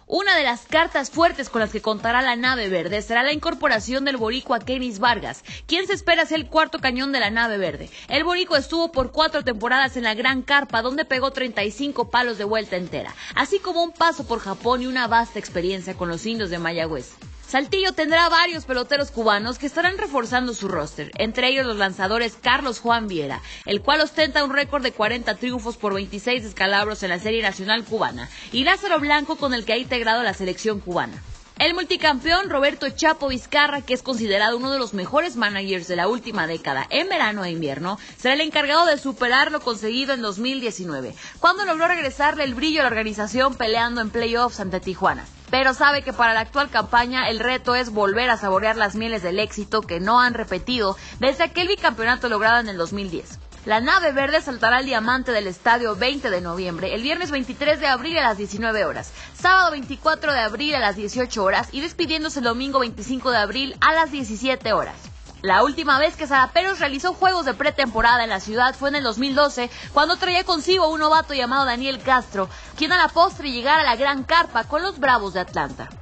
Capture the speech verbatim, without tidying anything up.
Una de las cartas fuertes con las que contará la nave verde será la incorporación del boricua Kenis Vargas, quien se espera sea el cuarto cañón de la nave verde. El boricua estuvo por cuatro temporadas en la Gran Carpa, donde pegó treinta y cinco palos de vuelta entera, así como un paso por Japón y una vasta experiencia con los indios de Mayagüez. Saltillo tendrá varios peloteros cubanos que estarán reforzando su roster, entre ellos los lanzadores Carlos Juan Viera, el cual ostenta un récord de cuarenta triunfos por veintiséis descalabros en la Serie Nacional Cubana, y Lázaro Blanco, con el que ha integrado la selección cubana. El multicampeón Roberto Chapo Vizcarra, que es considerado uno de los mejores managers de la última década en verano e invierno, será el encargado de superar lo conseguido en dos mil diecinueve, cuando logró regresarle el brillo a la organización peleando en playoffs ante Tijuana. Pero sabe que para la actual campaña el reto es volver a saborear las mieles del éxito que no han repetido desde aquel bicampeonato logrado en el dos mil diez. La nave verde saltará al diamante del estadio veinte de noviembre, el viernes veintitrés de abril a las diecinueve horas, sábado veinticuatro de abril a las dieciocho horas y despidiéndose el domingo veinticinco de abril a las diecisiete horas. La última vez que Zaraperos realizó juegos de pretemporada en la ciudad fue en el dos mil doce, cuando traía consigo un novato llamado Daniel Castro, quien a la postre llegara a la Gran Carpa con los Bravos de Atlanta.